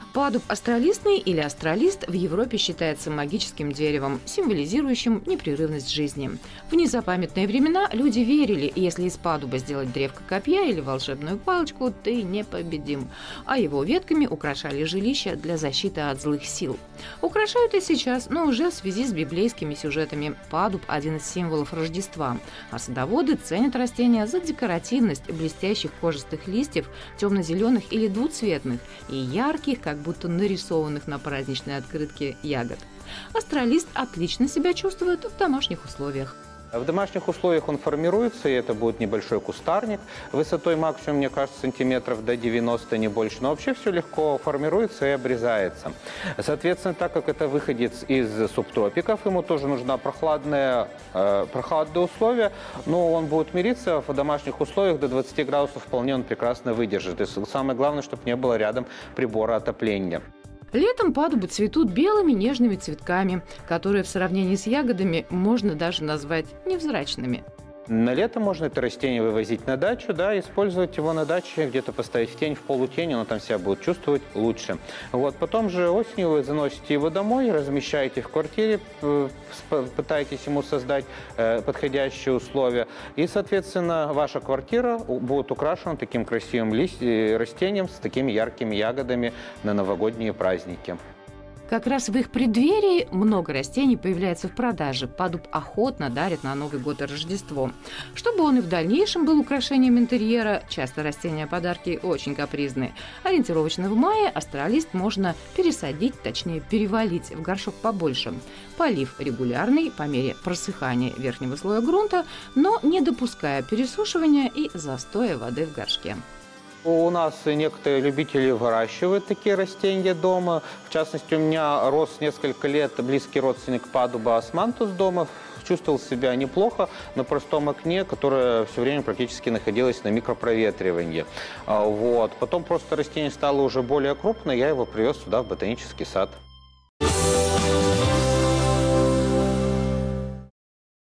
Падуб астролистный или астролист в Европе считается магическим деревом, символизирующим непрерывность жизни. В незапамятные времена люди верили, если из падуба сделать древко копья или волшебную палочку, ты непобедим. А его ветками украшали жилища для защиты от злых сил. Украшают и сейчас, но уже в связи с библейскими сюжетами. Падуб – один из символов Рождества. А садоводы ценят растения за декоративность блестящих кожистых листьев, темно-зеленых или двуцветных, и ярких, как будто нарисованных на праздничной открытке ягод. Астролист отлично себя чувствует в домашних условиях. В домашних условиях он формируется, и это будет небольшой кустарник, высотой максимум, мне кажется, сантиметров до 90, не больше. Но вообще все легко формируется и обрезается. Соответственно, так как это выходец из субтропиков, ему тоже нужна прохладные условия, но он будет мириться в домашних условиях до 20 градусов, вполне он прекрасно выдержит. И самое главное, чтобы не было рядом прибора отопления. Летом падубы цветут белыми нежными цветками, которые в сравнении с ягодами можно даже назвать невзрачными. На лето можно это растение вывозить на дачу, да, использовать его на даче, где-то поставить в тень, в полутень, оно там себя будет чувствовать лучше. Вот. Потом же осенью вы заносите его домой, размещаете в квартире, пытаетесь ему создать подходящие условия. И, соответственно, ваша квартира будет украшена таким красивым растением с такими яркими ягодами на новогодние праздники. Как раз в их преддверии много растений появляется в продаже. Падуб охотно дарят на Новый год и Рождество. Чтобы он и в дальнейшем был украшением интерьера, часто растения-подарки очень капризные. Ориентировочно в мае астролист можно пересадить, точнее перевалить в горшок побольше. Полив регулярный по мере просыхания верхнего слоя грунта, но не допуская пересушивания и застоя воды в горшке. У нас некоторые любители выращивают такие растения дома. В частности, у меня рос несколько лет близкий родственник падуба османтус дома. Чувствовал себя неплохо на простом окне, которое все время практически находилось на микропроветривании. Вот. Потом просто растение стало уже более крупное, я его привез сюда, в ботанический сад.